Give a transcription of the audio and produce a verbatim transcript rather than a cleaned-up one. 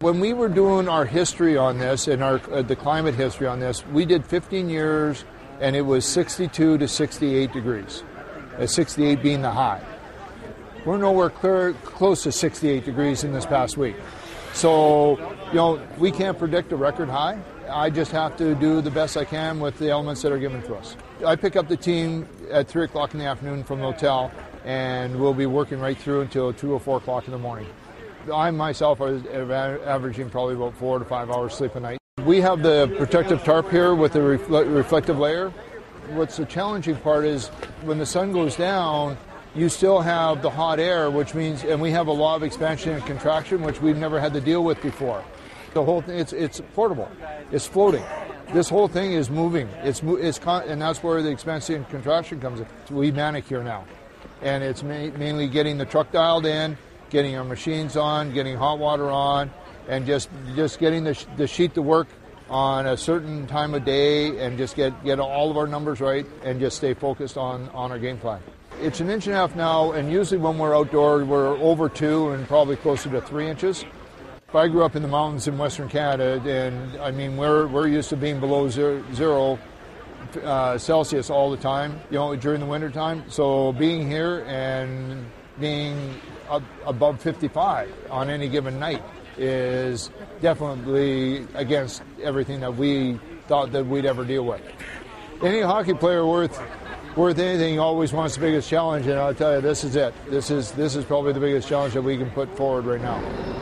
When we were doing our history on this and our uh, the climate history on this, we did fifteen years and it was sixty-two to sixty-eight degrees, uh, sixty-eight being the high. We're nowhere clear, close to sixty-eight degrees in this past week. So, you know, we can't predict a record high. I just have to do the best I can with the elements that are given to us. I pick up the team at three o'clock in the afternoon from the hotel, and we'll be working right through until two or four o'clock in the morning. I myself are averaging probably about four to five hours sleep a night. We have the protective tarp here with the refle- reflective layer. What's the challenging part is when the sun goes down, you still have the hot air, which means, and we have a law of expansion and contraction, which we've never had to deal with before. The whole thing, it's it's portable, it's floating. This whole thing is moving. It's it's con- and that's where the expansion and contraction comes in. We manicure now, and it's ma- mainly getting the truck dialed in, getting our machines on, getting hot water on, and just just getting the, sh- the sheet to work on a certain time of day and just get, get all of our numbers right and just stay focused on, on our game plan. It's an inch and a half now, and usually when we're outdoor, we're over two and probably closer to three inches. I grew up in the mountains in Western Canada, and I mean, we're, we're used to being below zero, zero uh, Celsius all the time, you know, during the winter time. So being here and being above fifty-five on any given night is definitely against everything that we thought that we'd ever deal with. Any hockey player worth worth anything always wants the biggest challenge, and I'll tell you, this is it. This is this is probably the biggest challenge that we can put forward right now.